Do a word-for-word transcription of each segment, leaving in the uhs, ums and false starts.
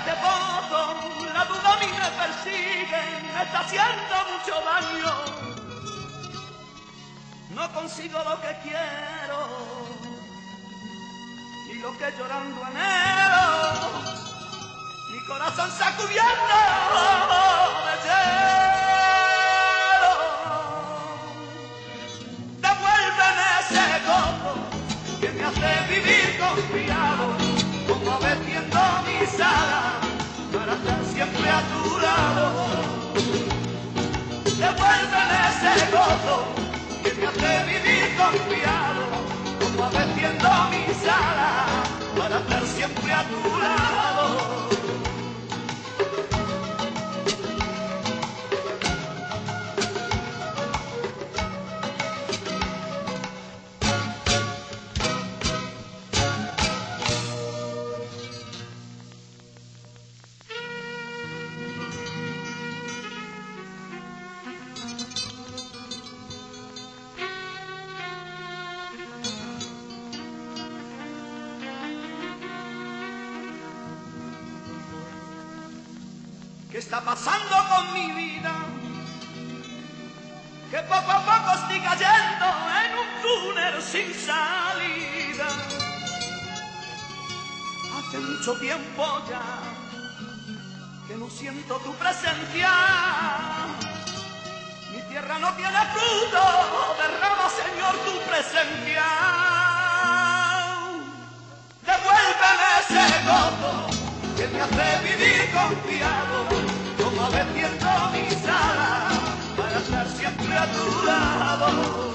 este pozo, la duda a mí me persigue, me está haciendo mucho daño. No consigo lo que quiero, y lo que llorando anhelo, mi corazón sacudiendo de hielo. Devuélveme ese gozo que me hace vivir confiado, como abatiendo mis alas para estar siempre a tu lado. Devuélveme ese gozo que me hace vivir confiado, como abatiendo mis alas para estar siempre a tu lado. ¿Qué está pasando con mi vida? Que poco a poco estoy cayendo en un túnel sin salida. Hace mucho tiempo ya que no siento tu presencia. Mi tierra no tiene fruto, derrama, Señor, tu presencia. Devuélveme ese gozo que me hace vivir confiado, como abatiendo mis alas para estar siempre a tu lado.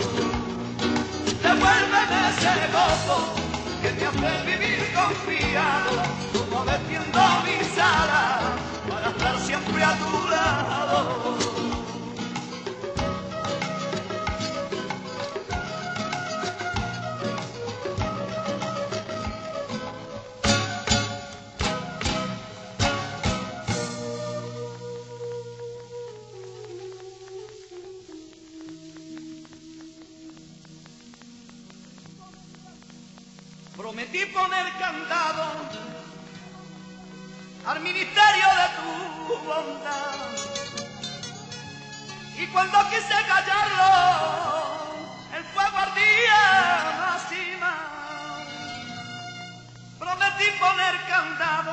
Devuélveme ese gozo que me hace vivir confiado, como abatiendo mis alas para estar siempre a tu lado. Prometí poner candado al ministerio de tu bondad, y cuando quise callarlo, el fuego ardía más y más. Prometí poner candado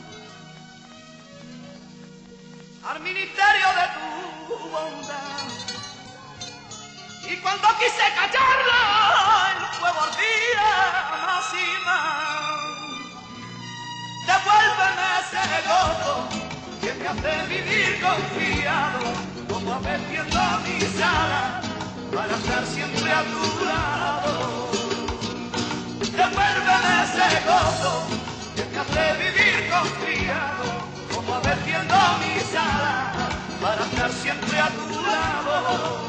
al ministerio de tu bondad, y cuando quise callarlo, el fuego ardía más y más. Devuélveme ese gozo que me hace vivir confiado, como abatiendo mis alas para estar siempre a tu lado. Devuélveme ese gozo que me hace vivir confiado, como abatiendo mis alas para estar siempre a tu lado.